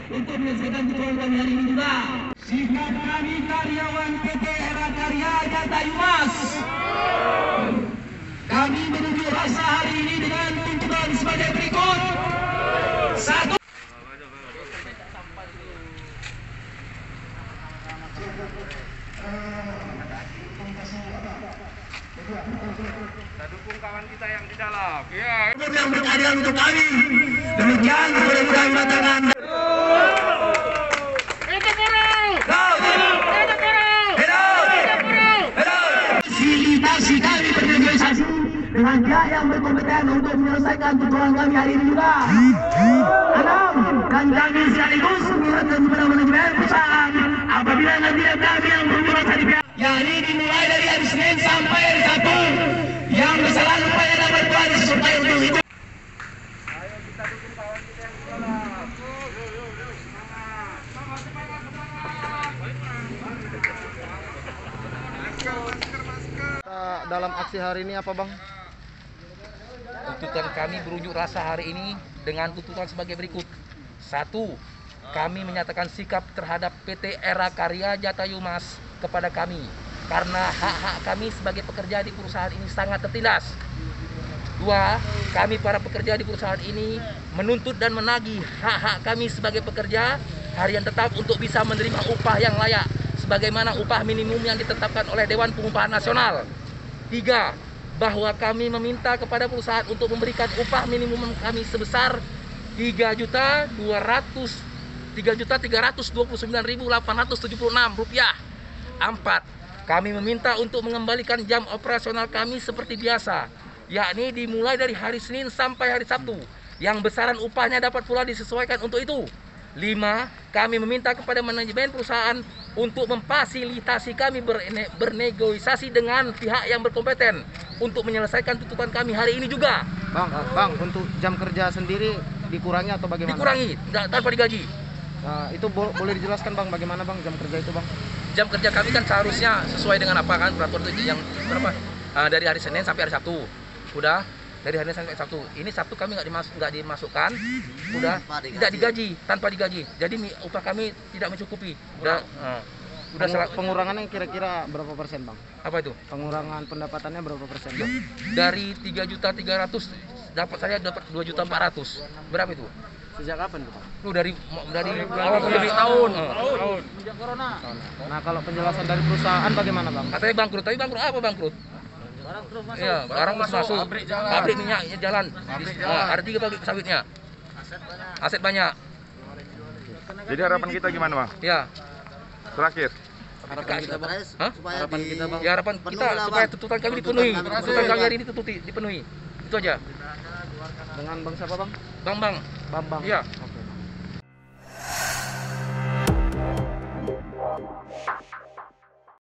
untuk menyelesaikan keperluan kami hari ini juga. Sikap kami karyawan PT Era Karya Jata Yumas, kami menunjuk rasa hari ini dengan tuntutan sebagai berikut. Satu, kita dukung kawan kita yang di dalam. Ya. yang berkeadilan untuk kami. Demikian mudah-mudahan matangkan. Fasilitasi kami bernegosiasi dengan pihak yang berkompeten untuk menyelesaikan tuntutan kami hari ini juga. 6. Dan kami sekaligus mengingatkan kepada manajemen perusahaan apabila nanti kami yang berunjuk rasa di pihak, yakni dimulai dari hari Senin sampai hari Sabtu, yang kesalahan upaya dapat telah diselesaikan untuk itu. Ayo kita dukung kawan kita yang di dalam. Dalam aksi hari ini apa bang? Tuntutan kami berunjuk rasa hari ini dengan tuntutan sebagai berikut. 1. Kami menyatakan sikap terhadap PT Era Karya Jata Yumas kepada kami karena hak-hak kami sebagai pekerja di perusahaan ini sangat tertindas. 2. Kami para pekerja di perusahaan ini menuntut dan menagih hak-hak kami sebagai pekerja harian tetap untuk bisa menerima upah yang layak sebagaimana upah minimum yang ditetapkan oleh Dewan Pengupahan Nasional. 3. Bahwa kami meminta kepada perusahaan untuk memberikan upah minimum kami sebesar Rp3.329.876. 4. Kami meminta untuk mengembalikan jam operasional kami seperti biasa, yakni dimulai dari hari Senin sampai hari Sabtu, yang besaran upahnya dapat pula disesuaikan untuk itu. 5. Kami meminta kepada manajemen perusahaan untuk memfasilitasi kami bernegosiasi dengan pihak yang berkompeten untuk menyelesaikan tuntutan kami hari ini juga. Bang, untuk jam kerja sendiri dikurangi atau bagaimana? Dikurangi, tanpa digaji. Itu boleh dijelaskan bang, bagaimana bang jam kerja itu bang? Jam kerja kami kan seharusnya sesuai dengan apa kan peraturan itu yang berapa? Dari hari Senin sampai hari Sabtu. Udah dari hari Senin sampai Sabtu. Ini Sabtu kami nggak dimasukkan, udah tidak digaji, tanpa digaji. Jadi upah kami tidak mencukupi. Pengurangannya kira-kira berapa persen bang? Apa itu? Pengurangan pendapatannya berapa persen bang? Dari 3.300.000 dapat 2.400.000. Berapa itu? Sejak kapan itu bang? Dari awal pandemi tahun. Sejak corona. Nah kalau penjelasan dari perusahaan bagaimana bang? Katanya bangkrut, tapi bangkrut apa bangkrut? Barang terus masuk. Iya, barang masuk. Pabrik minyaknya jalan. Ada 3 pabrik sawitnya. Aset banyak. Jadi harapan kita gimana bang? Ya. Terakhir. Harapan kita bang? Harapan kita bang? Ya harapan kita supaya tuntutan kami dipenuhi. Tuntutan kami hari ini dipenuhi. Itu aja. Dengan bang siapa bang? Bang. Bambang. Iya.